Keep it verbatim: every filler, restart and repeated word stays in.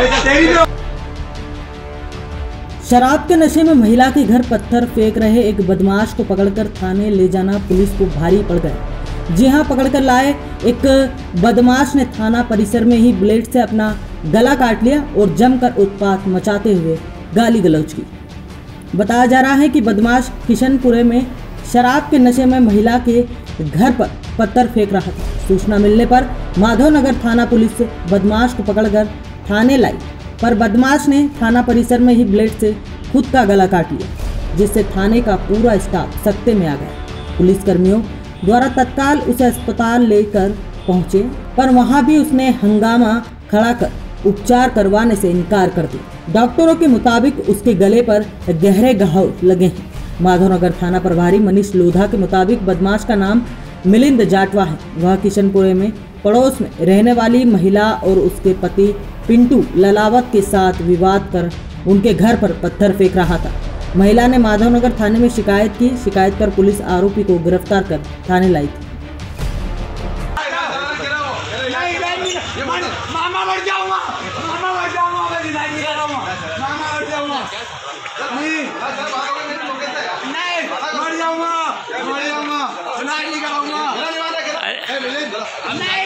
शराब के नशे में महिला के घर पत्थर फेंक रहे एक बदमाश को पकड़कर थाने ले जाना पुलिस को भारी पड़ गया। जी हां, पकड़कर लाए एक बदमाश ने थाना परिसर में ही ब्लेड से अपना गला काट लिया और जमकर उत्पात मचाते हुए गाली गलौज की। बताया जा रहा है कि बदमाश किशनपुरे में शराब के नशे में महिला के घर पर पत्थर फेंक रहा था। सूचना मिलने पर माधवनगर थाना पुलिस बदमाश को पकड़कर थाने लाई, पर बदमाश ने थाना परिसर में ही ब्लेड से खुद का गला काट लिया, जिससे थाने का पूरा स्टाफ सकते में आ गया। पुलिसकर्मियों द्वारा तत्काल उसे अस्पताल लेकर पहुंचे, पर वहां भी उसने हंगामा खड़ा कर उपचार करवाने से इनकार कर दिया। डॉक्टरों के मुताबिक उसके गले पर गहरे घाव लगे हैं। माधवनगर थाना प्रभारी मनीष लोधा के मुताबिक बदमाश का नाम मिलिंद जाटवा है। वह किशनपुरे में पड़ोस में रहने वाली महिला और उसके पति पिंटू ललावत के साथ विवाद कर उनके घर पर पत्थर फेंक रहा था। महिला ने माधवनगर थाने में शिकायत की। शिकायत पर पुलिस आरोपी को गिरफ्तार कर थाने लाई थी। मामा मर जाऊंगा, मामा मर जाऊंगा, मैं नहीं करूंगा, मामा मर जाऊंगा, नहीं नहीं मर जाऊंगा, मर जाऊंगा, नहीं करूंगा, नहीं